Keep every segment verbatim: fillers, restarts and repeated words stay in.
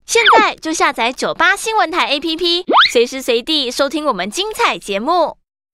现在就下载九八新闻台 A P P， 随时随地收听我们精彩节目。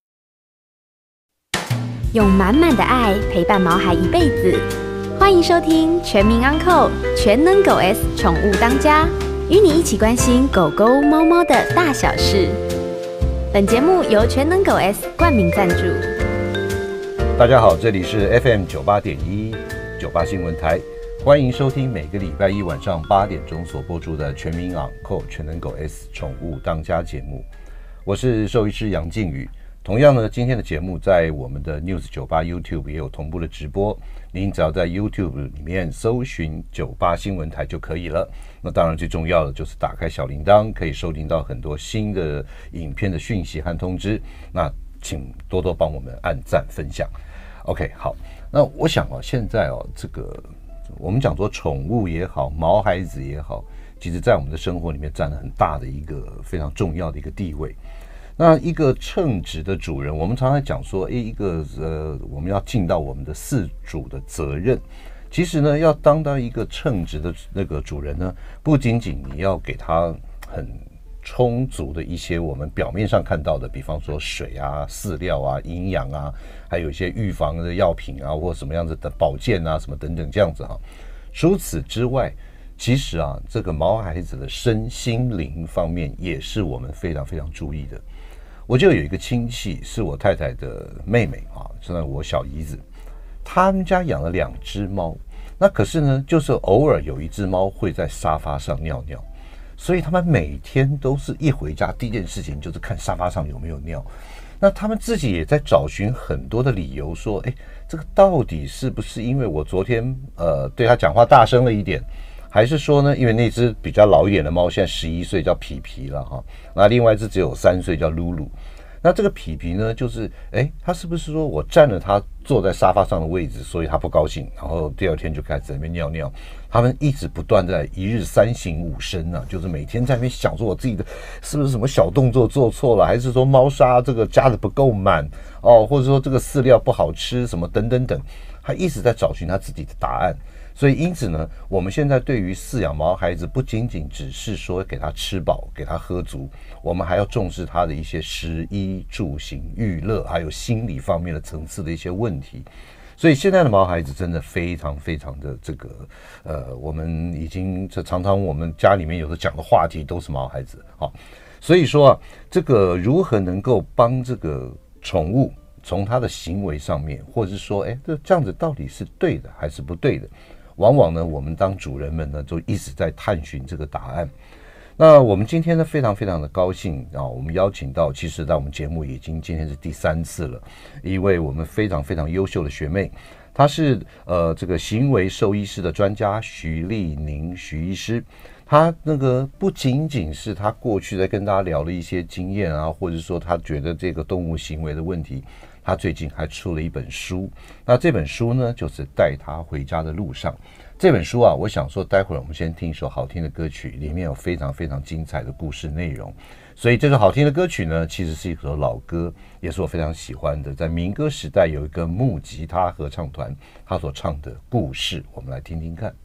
用满满的爱陪伴毛孩一辈子，欢迎收听全民安扣全能狗 S 宠物当家，与你一起关心狗狗、猫猫的大小事。本节目由全能狗 S 冠名赞助。 大家好，这里是 F M 九八点一九八新闻台。欢迎收听每个礼拜一晚上八点钟所播出的全民昂扣全能狗 S 宠物当家节目，我是兽医师杨靖宇。同样呢，今天的节目在我们的 News 九八 YouTube 也有同步的直播，您只要在 YouTube 里面搜寻九八新闻台就可以了。那当然最重要的就是打开小铃铛，可以收听到很多新的影片的讯息和通知。那请多多帮我们按赞分享。OK， 好，那我想哦，现在哦，这个我们讲说宠物也好，毛孩子也好，其实在我们的生活里面占了很大的一个非常重要的一个地位。那一个称职的主人，我们常常讲说，诶，一个呃，我们要尽到我们的饲主的责任。其实呢，要当到一个称职的那个主人呢，不仅仅你要给他很充足的一些我们表面上看到的，比方说水啊、饲料啊、营养啊，还有一些预防的药品啊，或什么样子的保健啊，什么等等这样子哈。除此之外，其实啊，这个毛孩子的身心灵方面也是我们非常非常注意的。我就有一个亲戚是我太太的妹妹啊，是我小姨子，他们家养了两只猫，那可是呢，就是偶尔有一只猫会在沙发上尿尿。所以他们每天都是一回家第一件事情就是看沙发上有没有尿。那他们自己也在找寻很多的理由，说，哎，这个到底是不是因为我昨天呃对他讲话大声了一点，还是说呢，因为那只比较老一点的猫现在十一岁叫皮皮了哈，那另外一只只有三岁叫露露。那这个皮皮呢，就是哎，他是不是说我占了他坐在沙发上的位置，所以他不高兴，然后第二天就开始在那边尿尿。他们一直不断在一日三省吾身啊，就是每天在那边想说我自己的是不是什么小动作做错了，还是说猫砂这个加的不够满哦，或者说这个饲料不好吃什么等等等，他一直在找寻他自己的答案。所以因此呢，我们现在对于饲养毛孩子，不仅仅只是说给他吃饱给他喝足，我们还要重视他的一些食衣住行娱乐，还有心理方面的层次的一些问题。所以现在的毛孩子真的非常非常的这个呃，我们已经这常常我们家里面有的讲的话题都是毛孩子啊。所以说啊，这个如何能够帮这个宠物从它的行为上面，或者是说，哎，这这样子到底是对的还是不对的？往往呢，我们当主人们呢，就一直在探寻这个答案。那我们今天呢，非常非常的高兴啊，我们邀请到，其实在我们节目已经今天是第三次了，一位我们非常非常优秀的学妹，她是呃这个行为兽医师的专家徐丽宁徐医师。她那个不仅仅是她过去在跟大家聊了一些经验啊，或者说她觉得这个动物行为的问题，她最近还出了一本书。那这本书呢，就是带她回家的路上。这本书啊，我想说，待会儿我们先听一首好听的歌曲，里面有非常非常精彩的故事内容。所以这首好听的歌曲呢，其实是一首老歌，也是我非常喜欢的。在民歌时代有一个木吉他合唱团，他所唱的故事，我们来听听看。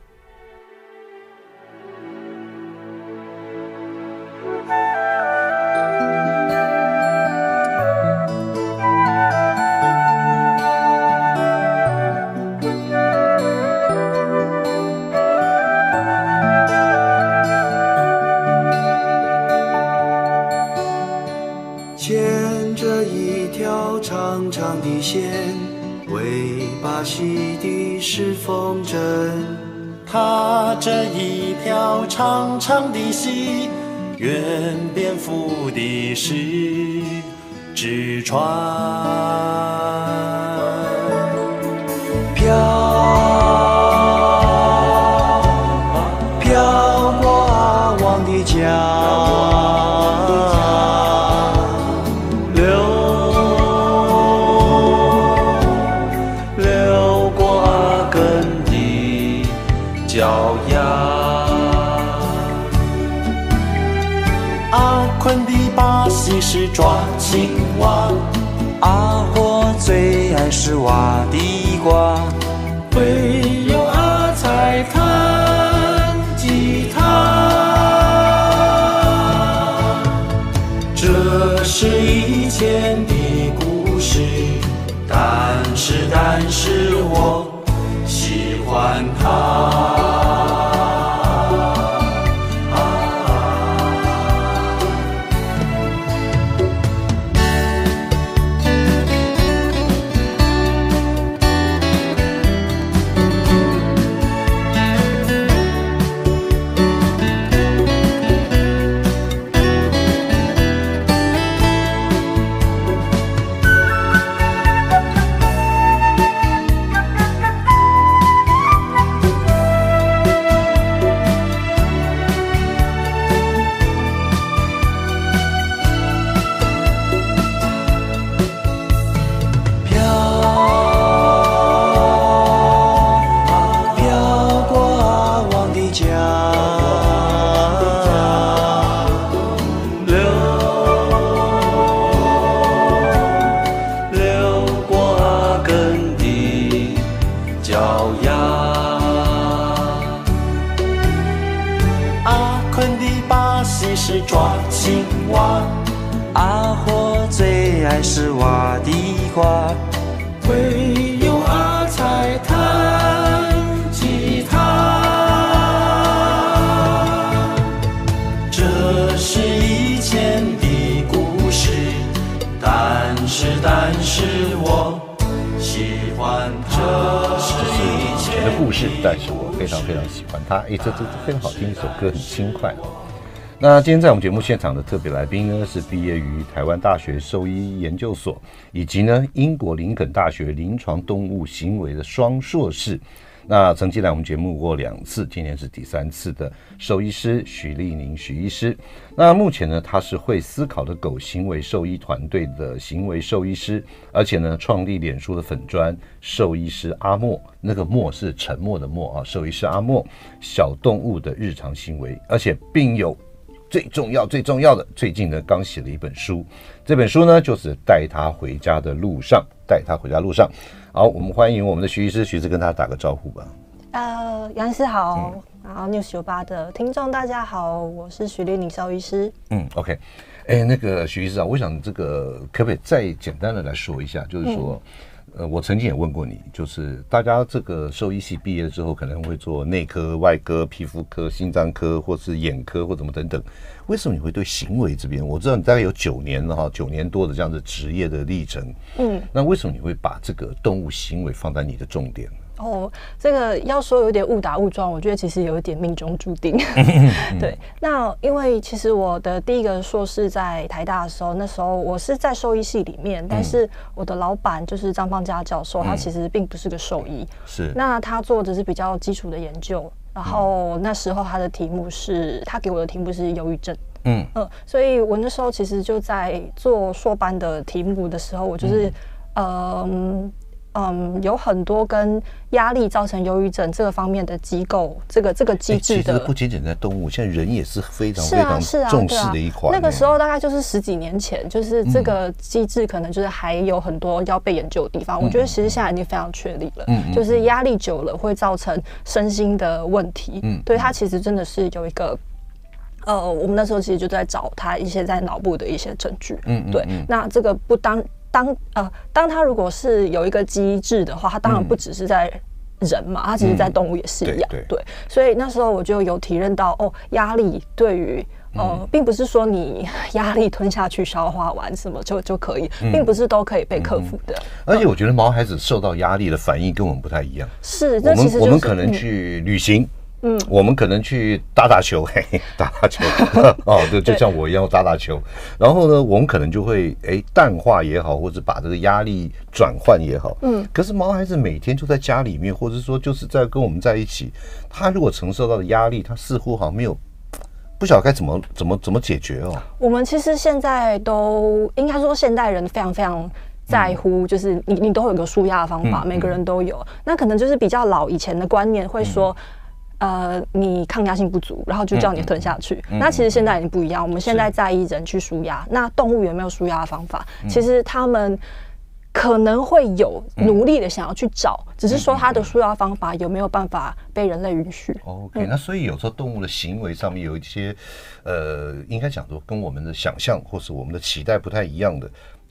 牵着一条长长的线，尾巴系的是风筝， 踏着一条长长的溪，圆蝙蝠的是纸船， 飘飘过阿旺的家， 脚丫，阿坤的把戏是抓青蛙，阿火最爱是挖地瓜，会有阿财弹吉他。 但是我喜欢它。是瓦地瓜，唯有阿才弹吉他。这是以前的故事，但是但是我喜欢它。这是以前的故事，但是我非常非常喜欢它。哎，这这非常好听，一首歌很轻快。那今天在我们节目现场的特别来宾呢，是毕业于台湾大学兽医研究所，以及呢英国林肯大学临床动物行为的双硕士。那曾经来我们节目过两次，今年是第三次的兽医师许立宁许医师。那目前呢，他是会思考的狗行为兽医团队的行为兽医师，而且呢，创立脸书的粉专兽医师阿莫，那个莫是沉默的默啊，兽医师阿莫小动物的日常行为，而且并有。最重要、最重要的，最近呢刚写了一本书，这本书呢就是带他回家的路上，带他回家路上。好，我们欢迎我们的徐医师，徐医师跟他打个招呼吧。 呃，杨医师好，嗯、然后 News 九八的听众大家好，我是许立宁兽医师。 嗯 ，OK， 哎，那个徐医师啊，我想这个可不可以再简单的来说一下，就是说。嗯呃，我曾经也问过你，就是大家这个兽医系毕业之后，可能会做内科、外科、皮肤科、心脏科，或是眼科，或怎么等等。为什么你会对行为这边？我知道你大概有九年了哈，九年多的这样的职业的历程。嗯，那为什么你会把这个动物行为放在你的重点？ 哦，这个要说有点误打误撞，我觉得其实有一点命中注定。对，那因为其实我的第一个硕士在台大的时候，那时候我是在兽医系里面，但是我的老板就是张芳嘉教授，他其实并不是个兽医，是那他做的是比较基础的研究。然后那时候他的题目是，他给我的题目是忧郁症。嗯嗯，所以我那时候其实就在做硕班的题目的时候，我就是嗯。嗯，有很多跟压力造成忧郁症这个方面的机构，这个这个机制的， 其实不仅仅在动物，现在人也是非常非常重视的一环。 那个时候大概就是十几年前，就是这个机制可能就是还有很多要被研究的地方。嗯、我觉得其实现在已经非常确立了，嗯、就是压力久了会造成身心的问题。嗯，对，它其实真的是有一个。呃，我们那时候其实就在找他一些在脑部的一些证据。嗯，对，嗯、那这个不当。当呃，当他如果是有一个机制的话，他当然不只是在人嘛，他其实在动物也是一样。嗯、对, 对，所以那时候我就有体认到，哦，压力对于呃，嗯、并不是说你压力吞下去、消化完什么就就可以，嗯、并不是都可以被克服的。嗯、 而且我觉得毛孩子受到压力的反应跟我们不太一样。 是， 我们、 就是、 我们可能去旅行。嗯，我们可能去打打球，嘿嘿，打打球哦，就就像我一样打打球。然后呢，我们可能就会哎淡化也好，或者把这个压力转换也好。嗯，可是毛孩子每天就在家里面，或者说就是在跟我们在一起，他如果承受到的压力，他似乎好像没有不晓得该怎么怎么怎么解决哦。 我们其实现在都应该说，现代人非常非常。在乎就是你，你都有个舒压的方法，嗯、每个人都有。那可能就是比较老以前的观念会说。嗯呃，你抗压性不足，然后就叫你吞下去。嗯、那其实现在已经不一样，我们现在在意人去舒压。那动物有没有舒压的方法？嗯、其实他们可能会有努力的想要去找，嗯、只是说他的舒压方法有没有办法被人类允许 ？OK，、嗯、那所以有时候动物的行为上面有一些，呃，应该讲说跟我们的想象或是我们的期待不太一样的。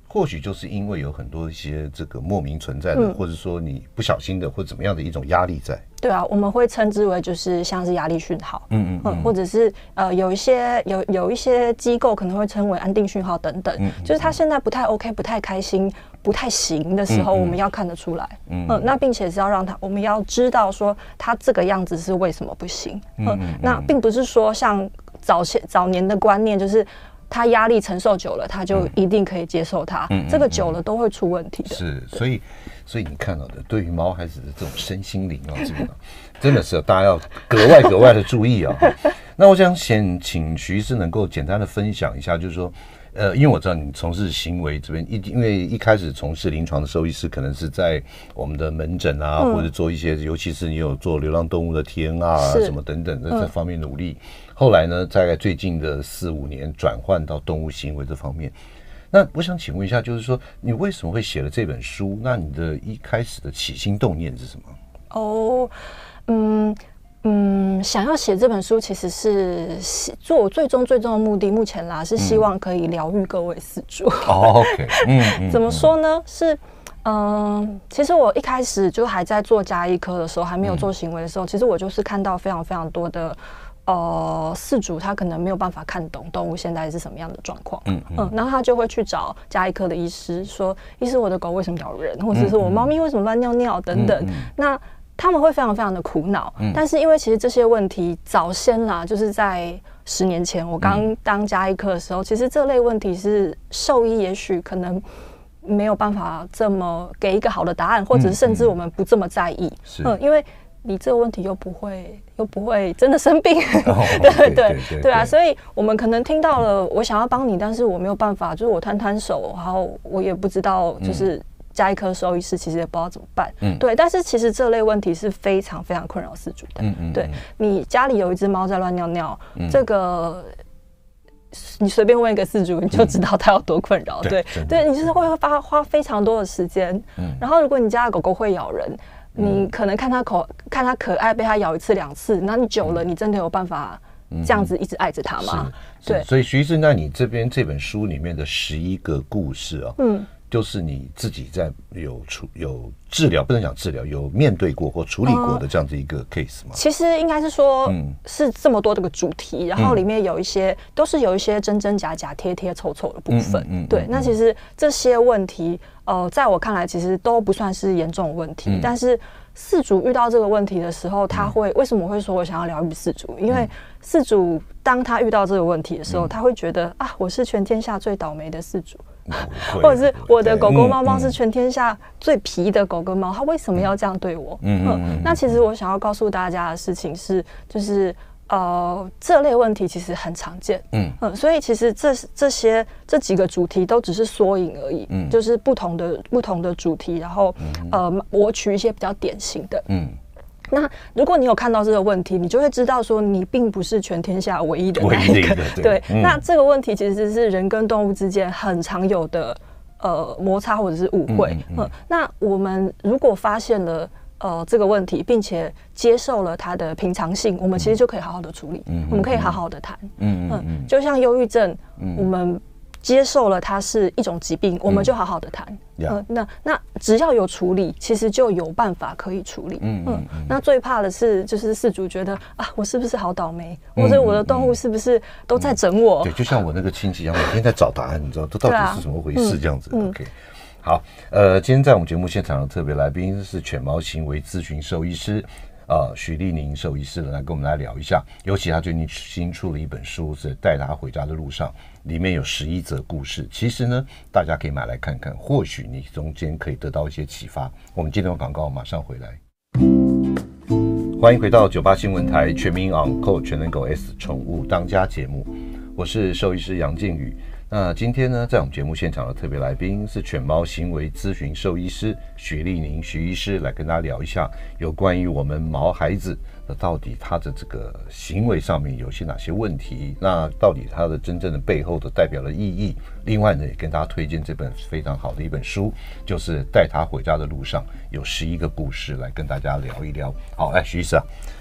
或许就是因为有很多一些这个莫名存在的，嗯、或者说你不小心的，或者怎么样的一种压力在。 对啊，我们会称之为就是像是压力讯号，嗯嗯, 嗯，或者是呃有一些有有一些机构可能会称为安定讯号等等，嗯、就是他现在不太 OK、不太开心、不太行的时候，嗯、我们要看得出来，嗯, 嗯，那并且是要让他，我们要知道说他这个样子是为什么不行，嗯, 嗯, 嗯，那并不是说像早些早年的观念就是。他压力承受久了，他就一定可以接受它。嗯、这个久了都会出问题的。 是，所以，所以你看到的，对于毛孩子的这种身心灵啊，这个真的是大家要格外格外的注意啊。那我想先请徐医师能够简单的分享一下，就是说，呃，因为我知道你从事行为这边，一因为一开始从事临床的兽医师，可能是在我们的门诊啊，嗯、或者做一些，尤其是你有做流浪动物的 T N R 啊，什么等等的这方面努力。嗯后来呢，在最近的四五年转换到动物行为这方面。那我想请问一下，就是说你为什么会写了这本书？那你的一开始的起心动念是什么？ 哦，嗯嗯，想要写这本书，其实是做我最终最终的目的，目前啦是希望可以疗愈各位饲主。 哦 ，OK， 嗯, 嗯， 怎么说呢？是。嗯，其实我一开始就还在做家医科的时候，还没有做行为的时候，嗯、其实我就是看到非常非常多的呃饲主，他可能没有办法看懂动物现在是什么样的状况，嗯嗯，嗯，然后他就会去找家医科的医师说，医师我的狗为什么咬人，或者是我猫咪为什么乱尿尿等等，嗯嗯、那他们会非常非常的苦恼，嗯、但是因为其实这些问题早先啦，就是在十年前我刚当家医科的时候，嗯、其实这类问题是兽医也许可能。没有办法这么给一个好的答案，或者甚至我们不这么在意，嗯，嗯，因为你这个问题又不会又不会真的生病，哦、对对对 对, 对啊，所以我们可能听到了，我想要帮你，但是我没有办法，就是我摊摊手，然后我也不知道，就是家医科兽医师其实也不知道怎么办，嗯，对，但是其实这类问题是非常非常困扰饲主的，嗯嗯，对你家里有一只猫在乱尿尿，嗯、这个。你随便问一个饲主，你就知道他有多困扰。嗯、对 对, 对，你就是会花花非常多的时间。嗯，然后如果你家的狗狗会咬人，嗯、你可能看它口看它可爱，被它咬一次两次，那你久了，你真的有办法这样子一直爱着它吗？对， 所以徐医生，那你这边这本书里面的十一个故事啊，嗯。就是你自己在有处有治疗，不能讲治疗，有面对过或处理过的这样子一个 case 吗？ 其实应该是说，嗯，是这么多这个主题，然后里面有一些、嗯、都是有一些真真假假、贴贴凑凑的部分。嗯嗯嗯、对，那其实这些问题，呃，在我看来，其实都不算是严重的问题，嗯、但是饲主遇到这个问题的时候，他会、嗯、为什么我会说我想要疗愈饲主？因为饲主当他遇到这个问题的时候，嗯、他会觉得啊，我是全天下最倒霉的饲主。或者是我的狗狗猫猫是全天下最皮的狗跟猫，它为什么要这样对我？嗯嗯嗯。那其实我想要告诉大家的事情是，就是呃，这类问题其实很常见。嗯嗯，所以其实这这些这几个主题都只是缩影而已。嗯，就是不同的不同的主题，然后呃，我取一些比较典型的。嗯。那如果你有看到这个问题，你就会知道说你并不是全天下唯一的那一个。对，对嗯、那这个问题其实是人跟动物之间很常有的呃摩擦或者是误会。嗯嗯嗯、那我们如果发现了呃这个问题，并且接受了它的平常性，我们其实就可以好好的处理，嗯、我们可以好好的谈。嗯嗯嗯，就像忧郁症，嗯、我们。接受了它是一种疾病，我们就好好的谈。嗯，呃、那那只要有处理，其实就有办法可以处理。嗯嗯，嗯。那最怕的是，就是饲主觉得啊，我是不是好倒霉，嗯、或者我的动物是不是都在整我？ 嗯、对，就像我那个亲戚一样，每天在找答案，你知道这到底是怎么回事？这样子。嗯、OK， 好，呃，今天在我们节目现场的特别来宾是犬猫行为咨询兽医师。呃，许丽宁兽医师来跟我们来聊一下，尤其他最近新出了一本书，是带他回家的路上，里面有十一则故事。其实呢，大家可以买来看看，或许你中间可以得到一些启发。我们今天的广告马上回来，欢迎回到九八新闻台全民昂扣全能狗 S 宠物当家节目，我是兽医师杨靖宇。那今天呢，在我们节目现场的特别来宾是犬猫行为咨询兽医师许丽宁许医师，来跟大家聊一下有关于我们毛孩子的到底他的这个行为上面有些哪些问题，那到底他的真正的背后的代表的意义。另外呢，也跟大家推荐这本非常好的一本书，就是带他回家的路上有十一个故事，来跟大家聊一聊。好，来许医师啊，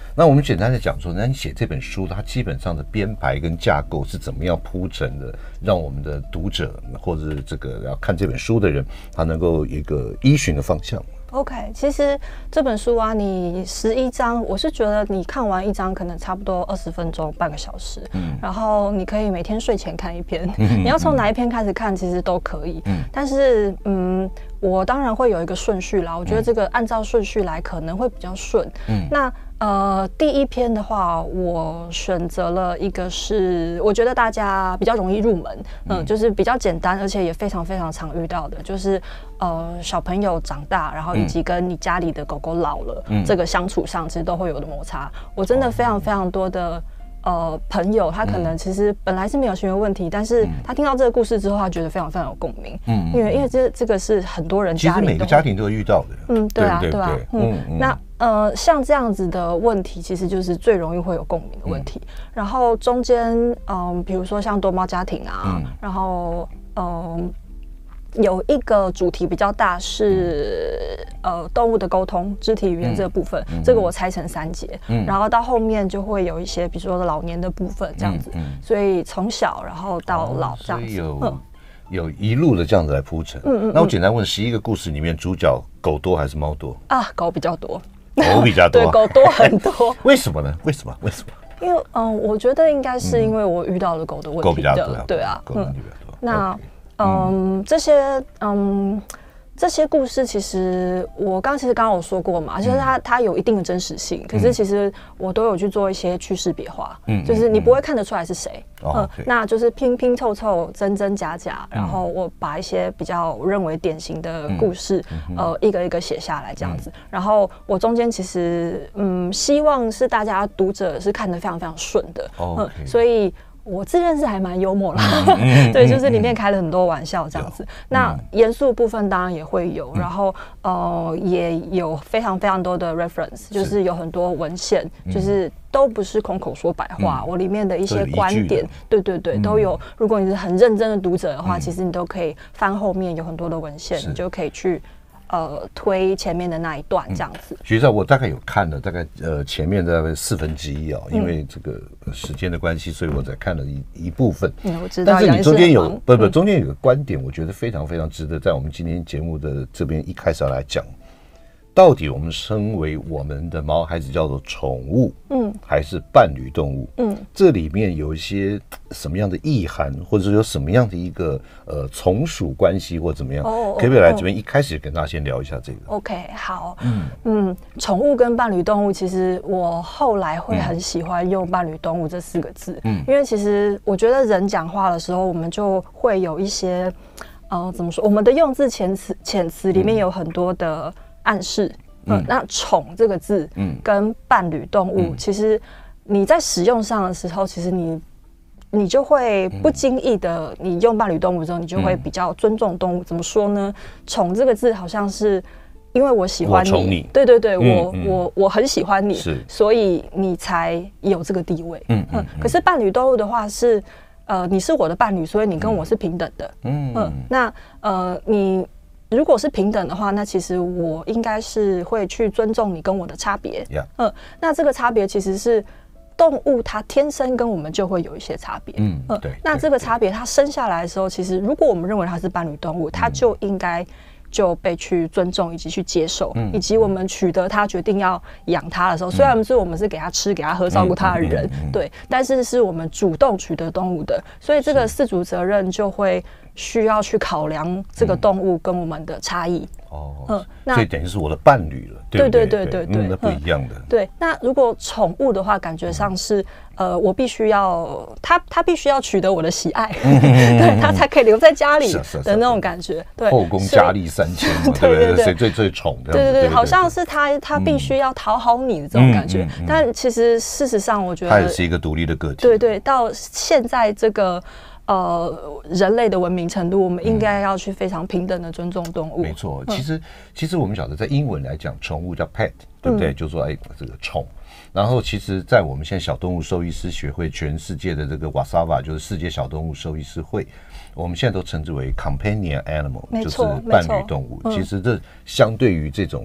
那我们简单的讲说，那你写这本书，它基本上的编排跟架构是怎么样铺陈的，让我们的读者或者是这个要看这本书的人，他能够有一个依循的方向。 OK， 其实这本书啊，你十一章，我是觉得你看完一章可能差不多二十分钟，半个小时。嗯，然后你可以每天睡前看一篇，嗯、你要从哪一篇开始看，其实都可以。嗯，但是嗯，我当然会有一个顺序啦。我觉得这个按照顺序来可能会比较顺。嗯，那。呃，第一篇的话，我选择了一个是我觉得大家比较容易入门，嗯、呃，就是比较简单，而且也非常非常常遇到的，就是呃小朋友长大，然后以及跟你家里的狗狗老了，嗯、这个相处上其实都会有的摩擦。我真的非常非常多的。呃，朋友他可能其实本来是没有行为问题，嗯、但是他听到这个故事之后，他觉得非常非常有共鸣。嗯，因为因为这这个是很多人家里其实每个家庭都会遇到的。 嗯，对啊，对啊。嗯，嗯那呃，像这样子的问题，其实就是最容易会有共鸣的问题。嗯、然后中间，嗯、呃，比如说像多猫家庭啊，嗯、然后嗯。呃有一个主题比较大是呃动物的沟通、肢体语言这个部分，嗯、这个我拆成三节，嗯、然后到后面就会有一些，比如说老年的部分这样子，嗯嗯、所以从小然后到老这样子，哦、所以有、嗯、 有一路的这样子来铺陈。嗯嗯，那我简单问，十一个故事里面主角狗多还是猫多？ 啊，狗比较多， 狗比较多， 对，狗多很多。 为什么呢？为什么？为什么？ 因为嗯，我觉得应该是因为我遇到了狗的问题的， 狗比较多， 对啊， 狗问题比较多。 那。嗯，这些嗯，这些故事其实我刚其实刚刚有说过嘛，就是它它有一定的真实性，可是其实我都有去做一些趋势别化，嗯，就是你不会看得出来是谁，嗯，那就是拼拼凑凑、真真假假，然后我把一些比较认为典型的故事，呃，一个一个写下来这样子，然后我中间其实嗯，希望是大家读者是看得非常非常顺的，嗯，所以。我自认是还蛮幽默啦，嗯、对，就是里面开了很多玩笑这样子。嗯、那严肃部分当然也会有，嗯、然后呃也有非常非常多的 reference， 就是有很多文献，嗯、就是都不是空口说白话。嗯、我里面的一些观点，对对对，嗯、都有。如果你是很认真的读者的话，嗯、其实你都可以翻后面有很多的文献，你就可以去。呃，推前面的那一段这样子。 学长，我大概有看了，大概呃前面的四分之一啊，因为这个时间的关系，所以我才看了一一部分。 嗯，我知道。 但是你中间有不不，中间有个观点，我觉得非常非常值得在我们今天节目的这边一开始来讲。到底我们身为我们的毛孩子叫做宠物，嗯，还是伴侣动物，嗯，这里面有一些什么样的意涵，或者是有什么样的一个呃从属关系或怎么样？哦，可不可以来这边一开始跟大家先聊一下这个 ？OK， 好，嗯嗯，宠物跟伴侣动物，其实我后来会很喜欢用伴侣动物这四个字，嗯，因为其实我觉得人讲话的时候，我们就会有一些呃怎么说，我们的用字遣词遣词里面有很多的。暗示，嗯，那宠这个字，嗯，跟伴侣动物，嗯、其实你在使用上的时候，其实你你就会不经意的，你用伴侣动物之后，你就会比较尊重动物。嗯、怎么说呢？宠这个字好像是因为我喜欢你， 你对对对，嗯、我、嗯、我我很喜欢你，所以你才有这个地位。嗯 嗯, 嗯，可是伴侣动物的话是，呃，你是我的伴侣，所以你跟我是平等的。嗯嗯，那呃你。如果是平等的话，那其实我应该是会去尊重你跟我的差别。Yeah. 嗯，那这个差别其实是动物它天生跟我们就会有一些差别。嗯，嗯对。那这个差别它生下来的时候，其实如果我们认为它是伴侣动物，它就应该就被去尊重以及去接受，嗯、以及我们取得它决定要养它的时候，嗯、虽然是我们是给它吃、给它喝、照顾它的人，嗯嗯嗯嗯、对，但是是我们主动取得动物的，所以这个饲主责任就会。需要去考量这个动物跟我们的差异。哦， 嗯，那所以等于是我的伴侣了，对不对？对对对对对，那不一样的。 对，那如果宠物的话，感觉上是呃，我必须要它它必须要取得我的喜爱，对，它才可以留在家里的那种感觉。对， 后宫佳丽三千嘛，对不对？谁最最宠的？ 对对对，好像是它它必须要讨好你的这种感觉。但其实事实上，我觉得它也是一个独立的个体。 对对，到现在这个。呃，人类的文明程度，我们应该要去非常平等的尊重动物。 没错，其实其实我们晓得，在英文来讲，宠物叫 pet， 对不对？嗯、就说哎，这个宠。然后，其实，在我们现在小动物兽医师学会，全世界的这个 W A S A V A， 就是世界小动物兽医师会，我们现在都称之为 companion animal， 就是伴侣动物。嗯、其实这相对于这种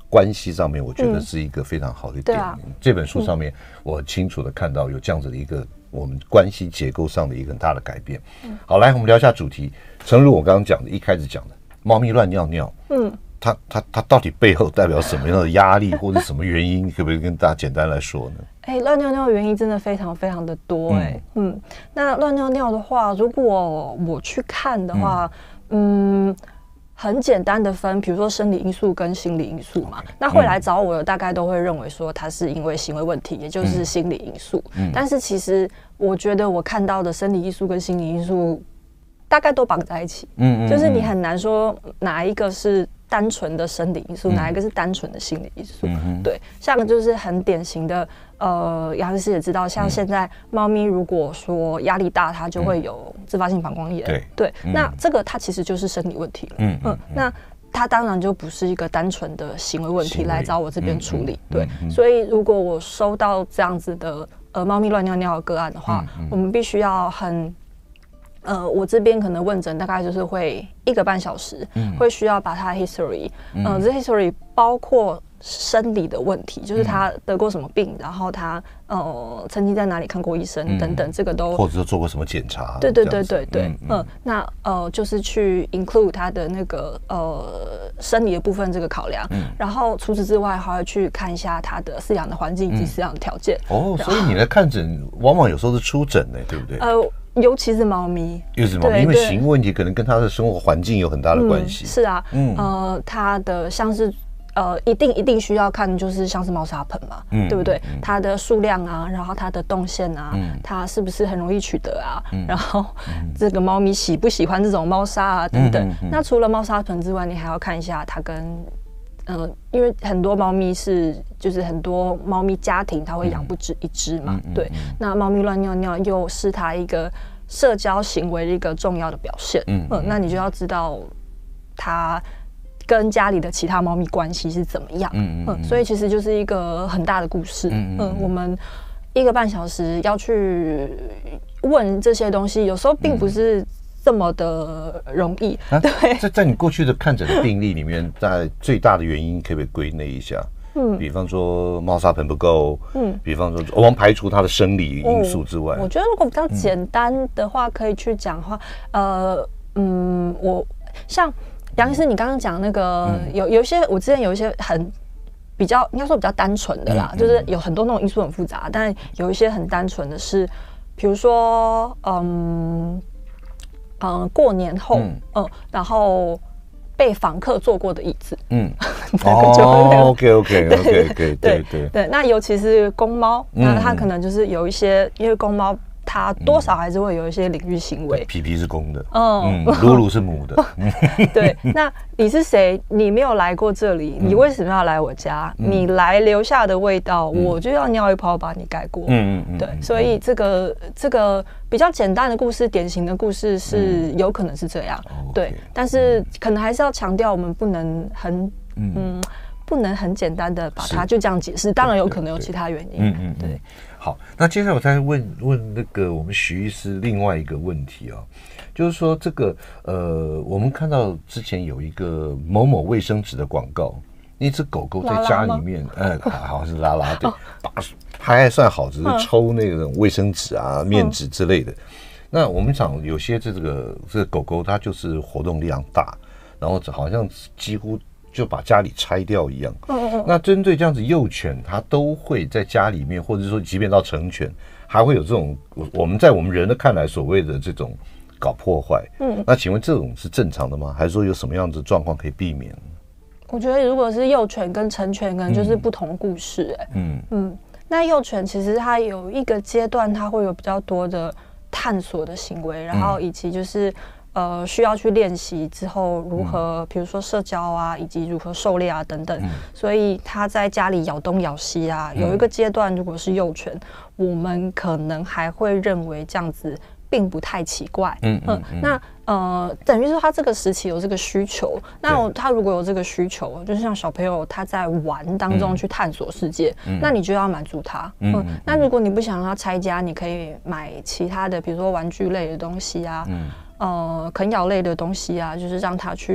关系上面，我觉得是一个非常好的点。 嗯啊、 这本书上面，我很清楚的看到有这样子的一个我们关系结构上的一个很大的改变。嗯、好，来我们聊一下主题。诚如我刚刚讲的，一开始讲的，猫咪乱尿尿，嗯，它它它到底背后代表什么样的压力或者什么原因？可不可以跟大家简单来说呢？ 哎、欸，乱尿尿的原因真的非常非常的多哎、欸，嗯, 嗯，那乱尿尿的话，如果我去看的话，嗯。嗯很简单的分，比如说生理因素跟心理因素嘛。Okay, 那会来找我的大概都会认为说他是因为行为问题，也就是心理因素。嗯、但是其实我觉得我看到的生理因素跟心理因素大概都绑在一起。嗯, 嗯, 嗯就是你很难说哪一个是单纯的生理因素，嗯、哪一个是单纯的心理因素。嗯、对，像就是很典型的。呃，杨医师也知道，像现在猫咪如果说压力大，它就会有自发性膀胱炎。对对，嗯、那这个它其实就是生理问题了。嗯 嗯, 嗯，那它当然就不是一个单纯的行为问题来找我这边处理。嗯、对、嗯，所以如果我收到这样子的呃猫咪乱尿尿的个案的话，嗯嗯、我们必须要很。呃，我这边可能问诊大概就是会一个半小时，嗯、会需要把它的 history， 嗯、呃，这 history 包括生理的问题，就是他得过什么病，然后他呃曾经在哪里看过医生、嗯、等等，这个都或者说做过什么检查， 对对对对对，嗯, 嗯, 嗯，那呃就是去 include 他的那个呃生理的部分这个考量，嗯、然后除此之外还会去看一下他的饲养的环境以及饲养的条件。 嗯、哦，所以你来看诊，往往有时候是出诊呢，对不对？ 呃。尤其是猫咪， 尤其是猫咪，因为行为问题可能跟它的生活环境有很大的关系、 嗯。是啊，嗯，呃，它的像是呃，一定一定需要看，就是像是猫砂盆嘛，嗯、对不对？嗯、它的数量啊，然后它的动线啊，嗯、它是不是很容易取得啊？嗯、然后、嗯、这个猫咪喜不喜欢这种猫砂啊等等。嗯嗯嗯、那除了猫砂盆之外，你还要看一下它跟。呃，因为很多猫咪是，就是很多猫咪家庭它会养不止一只嘛，嗯、对。嗯嗯、那猫咪乱尿尿又是它一个社交行为的一个重要的表现，嗯, 嗯，那你就要知道它跟家里的其他猫咪关系是怎么样，嗯, 嗯, 嗯，所以其实就是一个很大的故事，嗯, 嗯, 嗯，我们一个半小时要去问这些东西，有时候并不是。这么的容易，啊、对， 在在你过去的看诊的病例里面，在最大的原因可不可以归类一下？嗯，比方说猫砂盆不够，嗯，比方说我们排除它的生理因素之外， 嗯、我觉得如果比较简单的话，可以去讲话，嗯、呃，嗯，我像杨医师，你刚刚讲那个、嗯、有有一些，我之前有一些很比较应该说比较单纯的啦，嗯、就是有很多那种因素很复杂，但有一些很单纯的是，比如说，嗯。嗯，过年后，嗯，嗯然后被访客坐过的椅子，嗯， 哦 ，OK OK OK OK， 对对对对，那尤其是公猫，那它可能就是有一些，因为公猫它多少还是会有一些领域行为， 皮皮是公的，嗯，露露是母的， 对，那你是谁？你没有来过这里，你为什么要来我家？你来留下的味道，我就要尿一泡把你盖过，嗯嗯，对，所以这个这个。比较简单的故事，典型的故事是有可能是这样，嗯、对， okay, 但是可能还是要强调，我们不能很嗯, 嗯，不能很简单的把它就这样解释，当然有可能有其他原因，嗯嗯，对。 好，那接下来我再问问那个我们徐医师另外一个问题啊、哦，就是说这个呃，我们看到之前有一个某某卫生纸的广告，一只狗狗在家里面，呃，好像是拉拉对，把它还算好，只是抽那种卫生纸啊、面纸之类的。那我们讲有些这个这个狗狗它就是活动量大，然后好像几乎就把家里拆掉一样。那针对这样子幼犬，它都会在家里面，或者说即便到成犬，还会有这种我们在我们人的看来所谓的这种搞破坏。嗯，那请问这种是正常的吗？还是说有什么样子的状况可以避免？ 我觉得如果是幼犬跟成犬，可能就是不同故事、欸。嗯嗯，那幼犬其实它有一个阶段，它会有比较多的探索的行为，然后以及就是呃需要去练习之后如何，比如说社交啊，以及如何狩猎啊等等。嗯、所以它在家里咬东咬西啊，有一个阶段，如果是幼犬，我们可能还会认为这样子并不太奇怪。嗯嗯，嗯，那呃，等于说他这个时期有这个需求，那他如果有这个需求，就是像小朋友他在玩当中去探索世界，嗯、那你就要满足他。嗯，嗯那如果你不想让他拆家，你可以买其他的，比如说玩具类的东西啊，嗯、呃，啃咬类的东西啊，就是让他去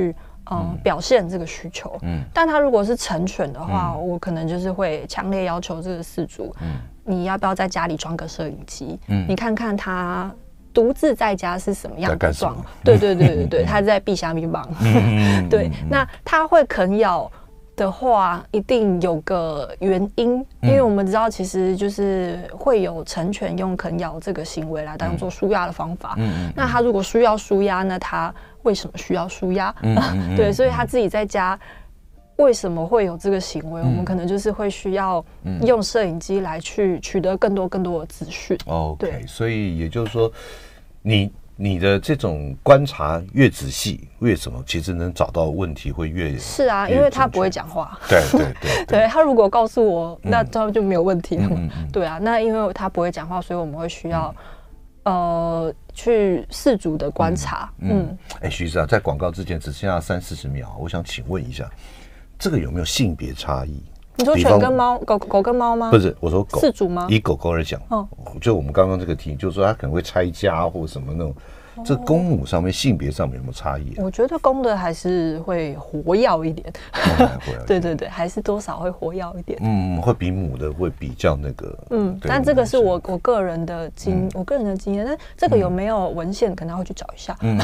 嗯、呃、表现这个需求。嗯，但他如果是成犬的话，嗯、我可能就是会强烈要求这个饲主，嗯，你要不要在家里装个摄影机？嗯，你看看他独自在家是什么样的状况？对对对对对，他在避虾米棒。对，那他会啃咬的话，一定有个原因，因为我们知道，其实就是会有成犬用啃咬这个行为来当做舒压的方法。嗯，那他如果需要舒压呢，他为什么需要舒压？嗯，对，所以他自己在家为什么会有这个行为？我们可能就是会需要用摄影机来去取得更多更多的资讯。 OK， 所以也就是说，你。你的这种观察越仔细，越什么，其实能找到问题会越是啊，因为他不会讲话。 对对 对, 对, 对，他如果告诉我，那他就没有问题了。嗯嗯嗯、对啊，那因为他不会讲话，所以我们会需要、嗯、呃去饲主的观察。嗯， 哎、嗯，徐医师啊，在广告之前只剩下三四十秒，我想请问一下，这个有没有性别差异？ 你说犬跟猫，狗狗跟猫吗？ 不是，我说狗。 饲主吗？ 以狗狗来讲，哦，就我们刚刚这个题，就是说它可能会拆家或什么那种，哦、这公母上面性别上面有没有差异、啊？ 我觉得公的还是会活跃一点，对对对，还是多少会活跃一点。 嗯，会比母的会比较那个。 嗯，但这个是我我个人的经，嗯、我个人的经验，但这个有没有文献，可能要去找一下。嗯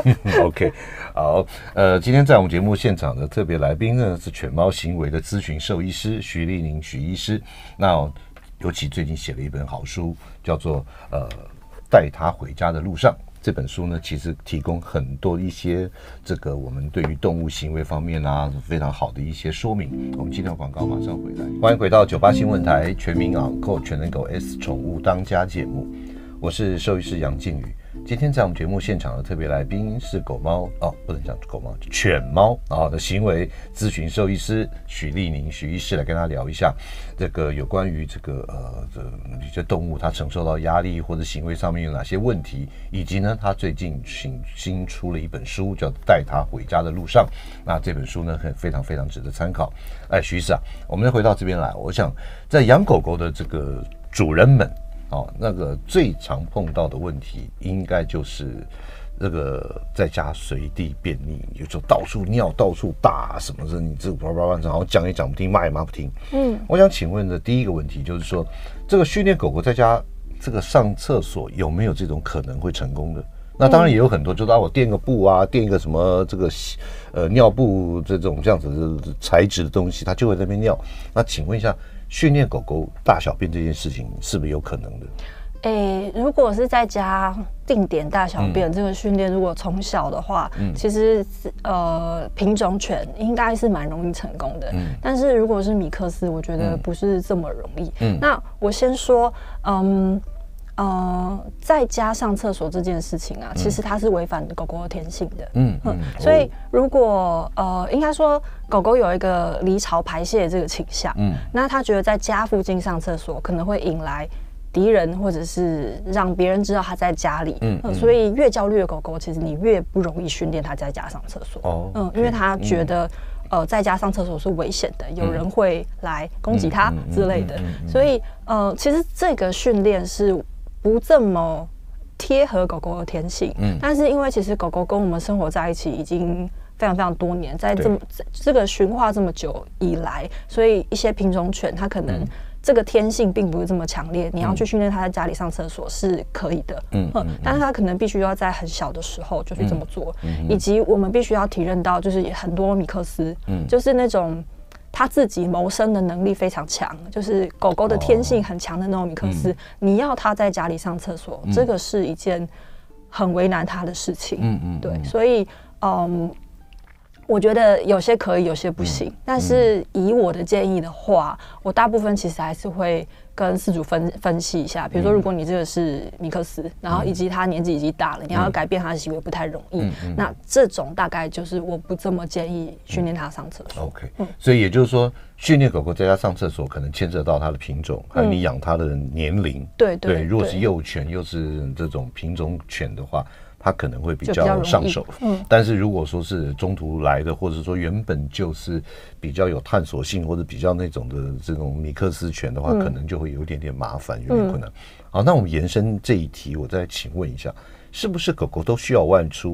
，OK， 好，呃，今天在我们节目现场的特别来宾呢是犬猫行为的咨询兽医师徐立宁徐医师。那尤其最近写了一本好书，叫做呃带他回家的路上。这本书呢，其实提供很多一些这个我们对于动物行为方面啊非常好的一些说明。我们今天广告马上回来，欢迎回到九八新闻台全民昂购全能狗 S 宠物当家节目，我是兽医师杨靖宇。今天在我们节目现场的特别来宾是狗猫哦，不能讲狗猫，犬猫啊的行为咨询兽医师许立宁许医师来跟他聊一下这个有关于这个呃这一些动物它承受到压力或者行为上面有哪些问题，以及呢他最近新新出了一本书叫《带他回家的路上》，那这本书呢很非常非常值得参考。哎，许医师啊，我们再回到这边来，我想在养狗狗的这个主人们。哦，那个最常碰到的问题，应该就是这个在家随地便溺，有时候到处尿、到处大什么的，你这叭叭叭，然后讲也讲不听，骂也骂不听。嗯，我想请问的第一个问题就是说，这个训练狗狗在家这个上厕所有没有这种可能会成功的？那当然也有很多，就是啊，我垫个布啊，垫一个什么这个呃尿布这种这样子的材质的东西，它就会在那边尿。那请问一下，训练狗狗大小便这件事情是不是有可能的？ 诶，如果是在家定点大小便、嗯、这个训练，如果从小的话，嗯、其实呃品种犬应该是蛮容易成功的。嗯、但是如果是米克斯，我觉得不是这么容易。嗯、那我先说，嗯。呃，在家上厕所这件事情啊，嗯、其实它是违反狗狗的天性的。嗯嗯，所以如果呃，应该说狗狗有一个离巢排泄这个倾向，嗯，那它觉得在家附近上厕所可能会引来敌人，或者是让别人知道它在家里。嗯，嗯所以越焦虑的狗狗，其实你越不容易训练它在家上厕所。哦，嗯，因为它觉得。嗯呃，在家上厕所是危险的，有人会来攻击它之类的，所以呃，其实这个训练是不这么贴合狗狗的天性。嗯，但是因为其实狗狗跟我们生活在一起已经非常非常多年，在这么这个驯化这么久以来，所以一些品种犬它可能。嗯这个天性并不是这么强烈，你要去训练它在家里上厕所是可以的，嗯，嗯但是它可能必须要在很小的时候就去这么做，嗯嗯、以及我们必须要体认到，就是很多米克斯，嗯，就是那种他自己谋生的能力非常强，就是狗狗的天性很强的那种米克斯，哦、你要它在家里上厕所，嗯、这个是一件很为难它的事情，嗯嗯，对，所以嗯。我觉得有些可以，有些不行。嗯、但是以我的建议的话，我大部分其实还是会跟饲主分分析一下。比如说，如果你这个是米克斯，然后以及他年纪已经大了，嗯、你要改变他的行为不太容易。嗯嗯、那这种大概就是我不这么建议训练他上厕所。 OK，嗯、所以也就是说，训练狗狗在家上厕所，可能牵涉到它的品种，还有你养它的年龄。 嗯、对 对, 对， 如果是幼犬又是这种品种犬的话。它可能会比较上手，嗯，但是如果说是中途来的，或者说原本就是比较有探索性或者比较那种的这种米克斯犬的话，嗯、可能就会有一点点麻烦，有点困难。嗯、好，那我们延伸这一题，我再请问一下，是不是狗狗都需要外出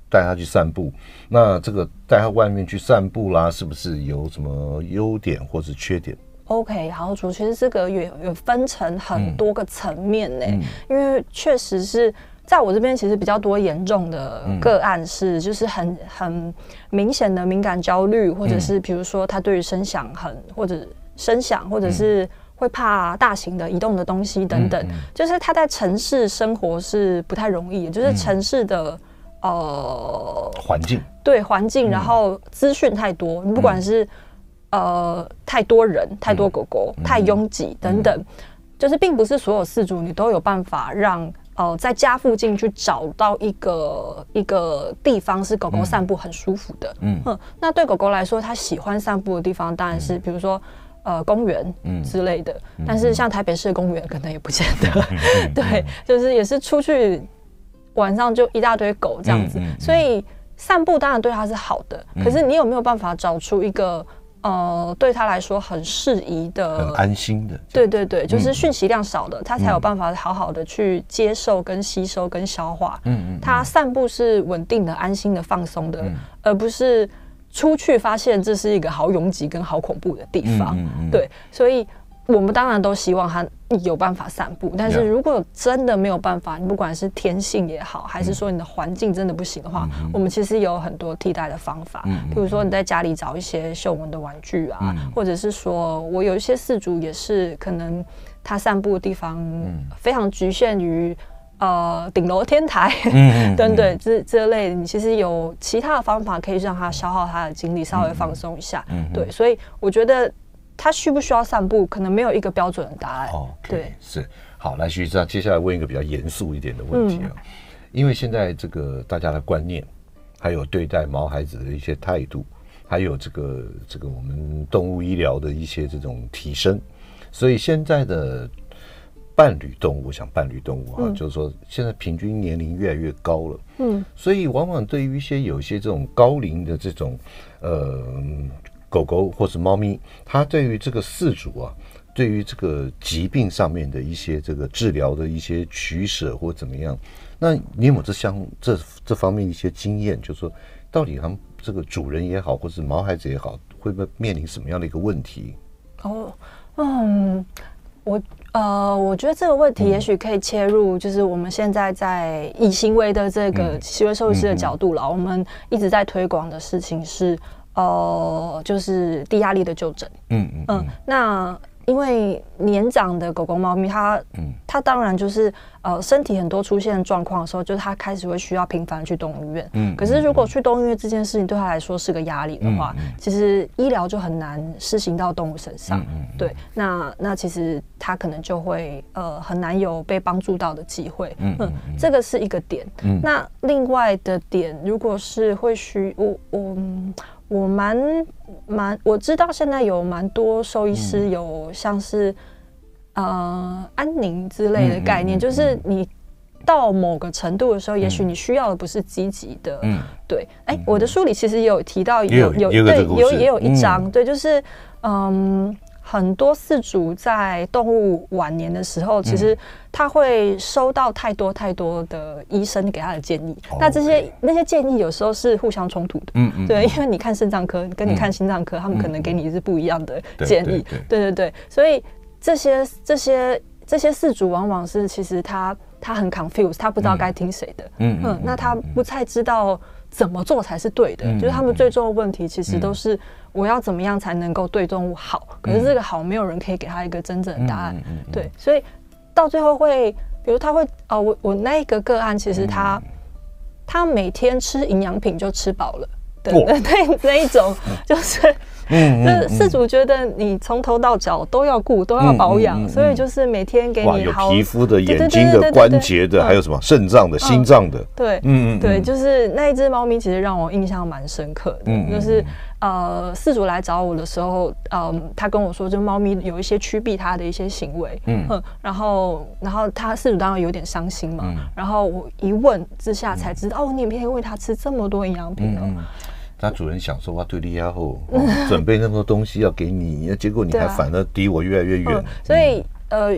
带它去散步，那这个带它外面去散步啦，是不是有什么优点或是缺点？ OK， 好处其实这个有有分成很多个层面呢、嗯嗯，因为确实是在我这边其实比较多严重的个案是，就是很很明显的敏感焦虑，或者是比如说他对于声响很或者声响，或者是会怕大型的移动的东西等等，嗯嗯、就是他在城市生活是不太容易的，就是城市的、嗯、呃环境，对环境，然后资讯太多，不管是、嗯呃，太多人、太多狗狗、嗯、太拥挤等等、嗯，就是并不是所有饲主你都有办法让呃在家附近去找到一个一个地方是狗狗散步很舒服的。嗯，嗯那对狗狗来说，它喜欢散步的地方当然是、嗯、比如说呃公园之类的、嗯，但是像台北市的公园可能也不见得。嗯、对，就是也是出去晚上就一大堆狗这样子，嗯嗯、所以散步当然对它是好的、嗯，可是你有没有办法找出一个？呃，对他来说很适宜的、 很安心的， 对对对，就是讯息量少的，嗯、他才有办法好好的去接受、跟吸收、跟消化。嗯嗯，他散步是稳定的、安心的、放松的、嗯，而不是出去发现这是一个好拥挤跟好恐怖的地方。嗯嗯嗯对，所以我们当然都希望他有办法散步，但是如果真的没有办法，你不管是天性也好，还是说你的环境真的不行的话，嗯、我们其实有很多替代的方法。嗯、比如说你在家里找一些嗅闻的玩具啊，嗯、或者是说我有一些饲主也是可能他散步的地方非常局限于呃顶楼天台等等这这类的，你其实有其他的方法可以让他消耗他的精力，稍微放松一下。嗯、对，所以我觉得。他需不需要散步，可能没有一个标准的答案。哦、okay, 对， 是好。来，徐医接下来问一个比较严肃一点的问题啊、嗯，因为现在这个大家的观念，还有对待毛孩子的一些态度，还有这个这个我们动物医疗的一些这种提升，所以现在的伴侣动物，我想伴侣动物哈、啊嗯，就是说现在平均年龄越来越高了。嗯，所以往往对于一些有一些这种高龄的这种呃。狗狗或是猫咪，它对于这个饲主啊，对于这个疾病上面的一些这个治疗的一些取舍或怎么样，那你有没有这相这这方面一些经验？就是说，到底他们这个主人也好，或是毛孩子也好，会不会面临什么样的一个问题？ 哦，嗯，我呃，我觉得这个问题也许可以切入，就是我们现在在以行为的这个行为兽医师的角度啦、嗯嗯嗯，我们一直在推广的事情是。呃，就是低压力的就诊。嗯嗯嗯。那因为年长的狗狗、猫咪，它嗯，它当然就是呃，身体很多出现状况的时候，就是它开始会需要频繁去动物医院。嗯。可是如果去动物医院这件事情对它来说是个压力的话，嗯嗯、其实医疗就很难施行到动物身上。嗯嗯嗯、对，那那其实它可能就会呃很难有被帮助到的机会。嗯, 嗯, 嗯，这个是一个点。嗯。那另外的点，如果是会需我我。我蛮蛮我知道现在有蛮多兽医师有像是、嗯、呃安宁之类的概念、嗯嗯嗯，就是你到某个程度的时候，嗯、也许你需要的不是积极的，嗯，对，哎、欸嗯，我的书里其实也有提到有有有对有也有一章、嗯，对，就是嗯。很多饲主在动物晚年的时候，其实他会收到太多太多的医生给他的建议。嗯、那这些那些建议有时候是互相冲突的，嗯嗯，对，因为你看肾脏科跟你看心脏科、嗯，他们可能给你是不一样的建议，对 对, 对, 对对，所以这些这些这些饲主往往是其实他他很 confused， 他不知道该听谁的，嗯 嗯, 嗯，那他不太知道怎么做才是对的，嗯、就是他们最重要的问题其实都是。我要怎么样才能够对动物好？可是这个好，没有人可以给他一个真正的答案。嗯嗯嗯、对，所以到最后会，比如他会，哦，我我那一个个案，其实他、嗯、他每天吃营养品就吃饱了，对对对，那一种就是。嗯，就是饲主觉得你从头到脚都要顾，都要保养、嗯嗯嗯，所以就是每天给你好有皮肤的、眼睛的、关节的，还有什么肾脏的、嗯、心脏的。 对，嗯嗯，对，就是那一只猫咪，其实让我印象蛮深刻的。嗯，就是呃，饲主来找我的时候，嗯，他跟我说，就猫咪有一些驱避它的一些行为，嗯，嗯然后然后他饲主当然有点伤心嘛、嗯，然后我一问之下才知道，嗯、哦，你每天喂它吃这么多营养品哦。嗯嗯他主人想说哇，对你要好、哦，准备那么多东西要给你，结果你还反而离我越来越远。 嗯、所以、嗯、呃，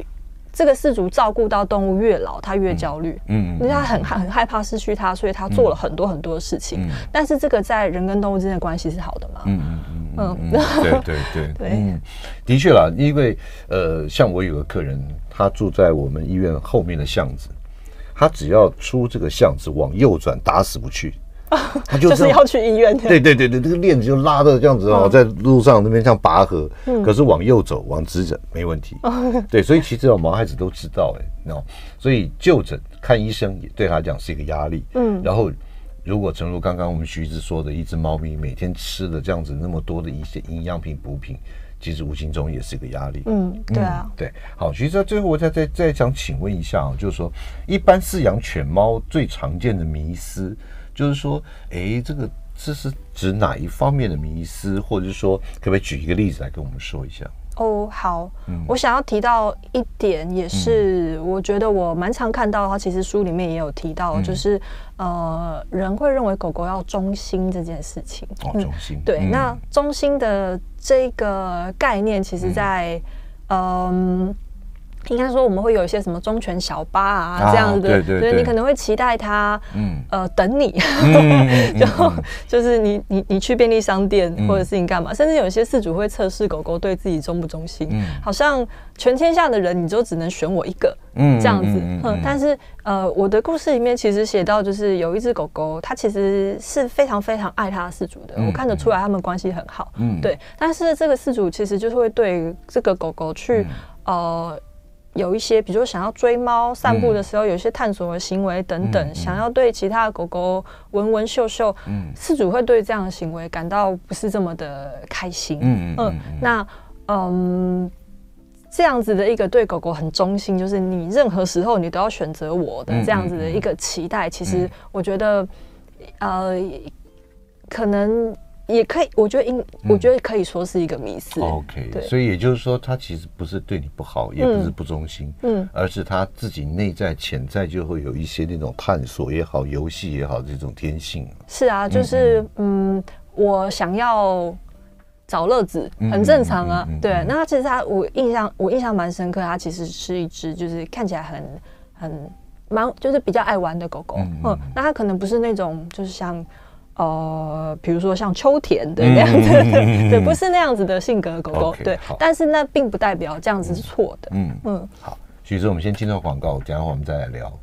这个饲主照顾到动物越老，他越焦虑，嗯，因为他很很害怕失去它，所以他做了很多很多的事情。嗯、但是这个在人跟动物之间的关系是好的嘛？嗯嗯嗯嗯，对对对对，嗯，的确啦，因为呃，像我有个客人，他住在我们医院后面的巷子，他只要出这个巷子往右转，打死不去。 他就就是要去医院， 对对对对，这个链子就拉的这样子哦，在路上那边像拔河，嗯、可是往右走，往直诊没问题。嗯、对，所以其实毛孩子都知道哎，哦，所以就诊看医生也对他讲是一个压力。嗯，然后如果诚如刚刚我们徐医师说的，一只猫咪每天吃的这样子那么多的一些营养品补品，其实无形中也是一个压力。 嗯，对啊， 嗯、对。好，徐医师，最后我再再再想请问一下啊，就是说，一般饲养犬猫最常见的迷思。就是说，哎，这个这是指哪一方面的迷思，或者是说，可不可以举一个例子来跟我们说一下？ 哦，好，嗯、我想要提到一点，也是、嗯、我觉得我蛮常看到，它其实书里面也有提到，嗯、就是呃，人会认为狗狗要忠心这件事情。 哦，忠心。 嗯、对，嗯、那忠心的这个概念，其实在嗯。呃应该说我们会有一些什么忠犬小八啊这样子的， 对对对， 你可能会期待它，嗯，呃，等你，嗯、就、嗯、就是你你你去便利商店或者是你干嘛，嗯、甚至有些饲主会测试狗狗对自己忠不忠心，嗯、好像全天下的人你就只能选我一个，嗯，这样子，嗯，嗯嗯但是呃，我的故事里面其实写到，就是有一只狗狗，它其实是非常非常爱它的饲主的，嗯、我看得出来他们关系很好，嗯，对，但是这个饲主其实就是会对这个狗狗去，嗯、呃。有一些，比如说想要追猫、散步的时候，有一些探索的行为等等，嗯、想要对其他的狗狗闻闻嗅嗅，饲、嗯、主会对这样的行为感到不是这么的开心。嗯嗯，嗯，那嗯，这样子的一个对狗狗很忠心，就是你任何时候你都要选择我的这样子的一个期待，其实我觉得，呃，可能。也可以，我觉得应，我觉得可以说是一个迷思。 OK， 对，所以也就是说，他其实不是对你不好，也不是不忠心，嗯，而是他自己内在潜在就会有一些那种探索也好、游戏也好这种天性。 是啊，就是嗯, 嗯，我想要找乐子，很正常啊。嗯嗯嗯嗯、对，那其实他，我印象我印象蛮深刻，他其实是一只就是看起来很很蛮就是比较爱玩的狗狗。嗯, 嗯, 嗯，那他可能不是那种就是像。呃，比如说像秋田的那样子，嗯、对，不是那样子的性格的狗狗， okay, 对，但是那并不代表这样子是错的。嗯嗯， 嗯好，徐医师，我们先进入广告，等一下我们再来聊。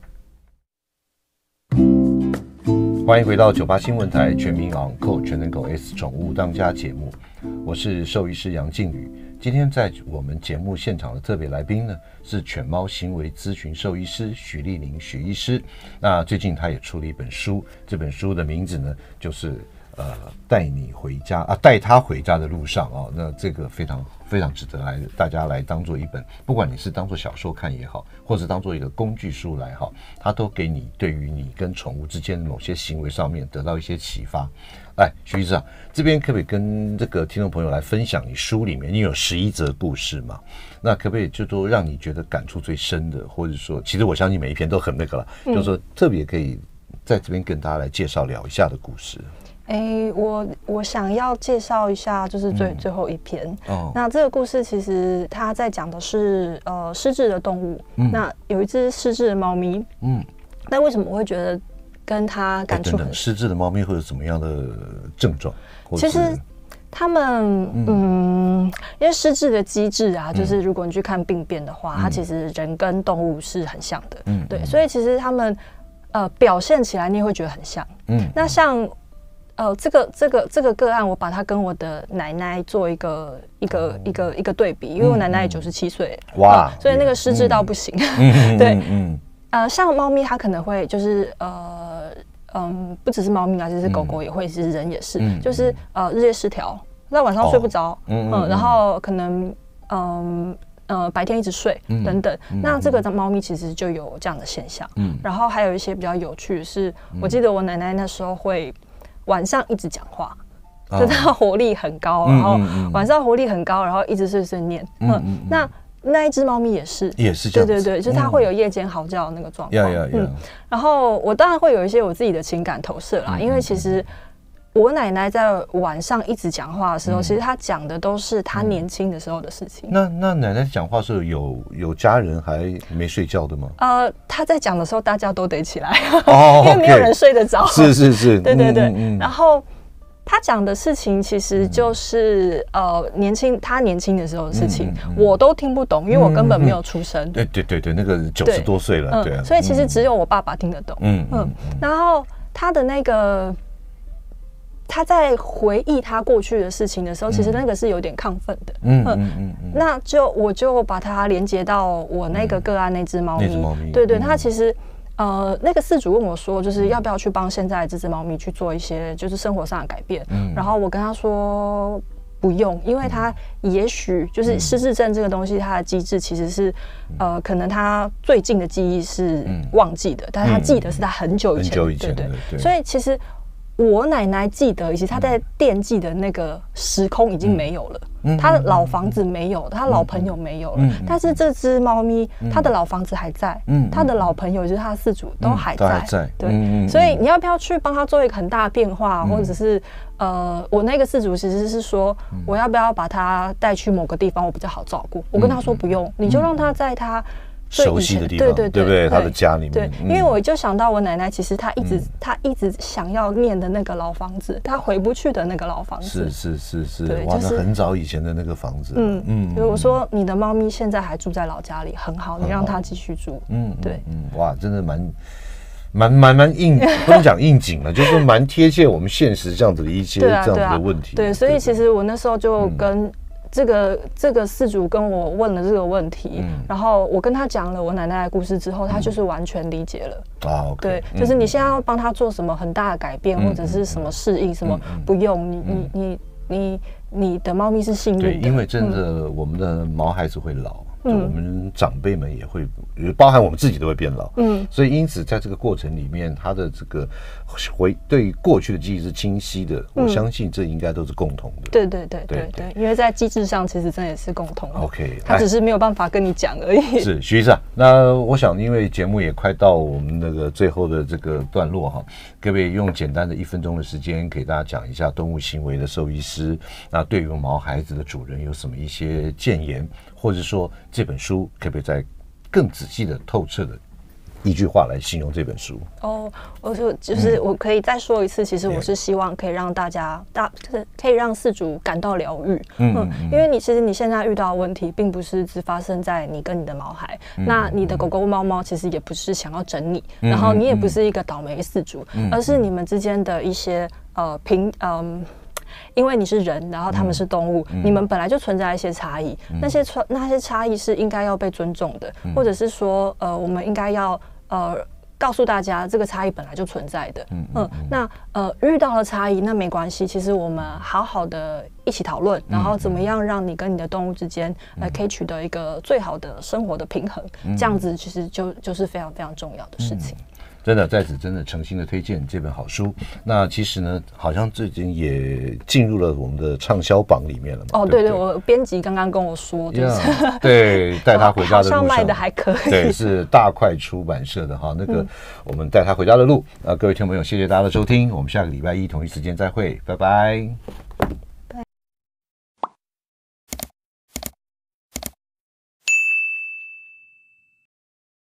欢迎回到九八新闻台全民昂扣全能狗 S 宠物当家节目，我是兽医师杨靖宇。今天在我们节目现场的特别来宾呢，是犬猫行为咨询兽医师许丽玲许医师。那最近他也出了一本书，这本书的名字呢，就是呃带你回家啊，带他回家的路上啊。那这个非常非常值得来大家来当做一本，不管你是当做小说看也好，或是当做一个工具书来好，它都给你对于你跟宠物之间的某些行为上面得到一些启发。来，徐医师啊，这边可不可以跟这个听众朋友来分享你书里面，你有十一则故事嘛？那可不可以就说让你觉得感触最深的，或者说，其实我相信每一篇都很那个了，嗯、就是说特别可以在这边跟大家来介绍聊一下的故事。 哎、欸，我我想要介绍一下，就是最、嗯、最后一篇。哦，那这个故事其实它在讲的是呃失智的动物。嗯，那有一只失智的猫咪。嗯，那为什么我会觉得？跟他感触很深、欸、等等失智的猫咪会有什么样的症状？ 其实他们 嗯, 嗯，因为失智的机制啊，嗯、就是如果你去看病变的话，嗯、它其实人跟动物是很像的。嗯，对，所以其实他们呃表现起来你也会觉得很像。嗯，那像呃这个这个这个个案，我把它跟我的奶奶做一个一个、哦、一个一个对比，因为我奶奶也九十七岁，哇、呃，所以那个失智到不行。嗯、对，嗯。嗯呃，像猫咪，它可能会就是呃，嗯，不只是猫咪啊，就是狗狗也会，其实人也是，嗯、就是呃日夜失调，那晚上睡不着，哦、嗯, 嗯，然后可能嗯呃白天一直睡、嗯、等等，嗯、那这个猫咪其实就有这样的现象，嗯，然后还有一些比较有趣的是，嗯、我记得我奶奶那时候会晚上一直讲话。就它活力很高，哦、然后晚上活力很高，然后一直碎碎念，嗯，嗯嗯那。那一只猫咪也是， 也是这样子， 对对对，就是它会有夜间嚎叫的那个状况。 嗯、嗯， 然后我当然会有一些我自己的情感投射啦，嗯、因为其实我奶奶在晚上一直讲话的时候，嗯、其实她讲的都是她年轻的时候的事情。 嗯、那那奶奶讲话的时候有有家人还没睡觉的吗？ 呃，她在讲的时候，大家都得起来，哦、因为没有人睡得着。 是是是， 对对对。嗯嗯、然后她讲的事情其实就是、嗯、呃年轻，她年轻的时候的事情，嗯嗯嗯、我都听不懂，因为我根本没有出生。 对对对对，那个九十多岁了，对、啊嗯。 所以其实只有我爸爸听得懂。嗯嗯。嗯然后她的那个。他在回忆他过去的事情的时候，嗯、其实那个是有点亢奋的。嗯嗯嗯嗯。那就我就把它连接到我那个个案那只猫咪。那只猫咪。对对，它其实呃，那个饲主问我说，就是要不要去帮现在这只猫咪去做一些就是生活上的改变。嗯。然后我跟他说不用，因为他也许就是失智症这个东西，它的机制其实是呃，可能他最近的记忆是忘记的，但是他记得是他很久以前。很久以前。对对。所以其实。我奶奶记得，以及她在惦记的那个时空已经没有了，嗯、她的老房子没有，她老朋友没有了，嗯、但是这只猫咪，嗯、她的老房子还在，嗯、她的老朋友就是她的饲主都还在，嗯、还在对，嗯、所以你要不要去帮她做一个很大的变化，嗯、或者是呃，我那个饲主其实是说，嗯、我要不要把它带去某个地方，我比较好照顾？我跟他说不用，嗯、你就让它在它。 熟悉的地方，对对对，对不对？他的家里面， 对，因为我就想到我奶奶，其实她一直她一直想要念的那个老房子，她回不去的那个老房子， 是是是是，哇，那很早以前的那个房子， 嗯嗯。所以我说，你的猫咪现在还住在老家里，很好，你让它继续住，嗯，对， 嗯，哇，真的蛮蛮蛮蛮应，不能讲应景了，就是蛮贴切我们现实这样子的一些这样子的问题。 对，所以其实我那时候就跟。这个这个饲主跟我问了这个问题，嗯、然后我跟他讲了我奶奶的故事之后，他就是完全理解了。啊、嗯，对， okay, 就是你现在要帮他做什么很大的改变，嗯、或者是什么适应，嗯、什么不用，你你你你你的猫咪是幸运的， 对，因为真的我们的毛孩子会老。就我们长辈们也会，包含我们自己都会变老，嗯，所以因此在这个过程里面，他的这个回对过去的记忆是清晰的，嗯、我相信这应该都是共同的。 对对对对 对, 对，因为在机制上其实真的也是共同的。OK， 他只是没有办法跟你讲而已。 是徐医生，那我想因为节目也快到我们那个最后的这个段落哈，可不可以用简单的一分钟的时间给大家讲一下动物行为的兽医师，那对于毛孩子的主人有什么一些建言？或者说这本书可不可以再更仔细的、透彻的一句话来形容这本书？ 哦，我说就是我可以再说一次，其实我是希望可以让大家大就是可以让饲主感到疗愈，嗯, 嗯，因为你其实你现在遇到的问题，并不是只发生在你跟你的毛孩，嗯、那你的狗狗、猫猫其实也不是想要整你，嗯、然后你也不是一个倒霉饲主，嗯、而是你们之间的一些呃平嗯。因为你是人，然后他们是动物，嗯、你们本来就存在一些差异，嗯、那些差那些差异是应该要被尊重的，嗯、或者是说，呃，我们应该要呃告诉大家，这个差异本来就存在的。嗯，嗯嗯那呃遇到了差异，那没关系，其实我们好好的一起讨论，然后怎么样让你跟你的动物之间，嗯、呃可以取得一个最好的生活的平衡，嗯、这样子其实就就是非常非常重要的事情。嗯真的在此真的诚心的推荐这本好书。那其实呢，好像最近也进入了我们的畅销榜里面了嘛。 哦，对 对, 对，我编辑刚刚跟我说，就是、 yeah, 对带他回家的路上， 好像卖的还可以。 对，是大块出版社的哈，那个、嗯、我们带他回家的路。啊，各位听众朋友，谢谢大家的收听，我们下个礼拜一同一时间再会，拜拜。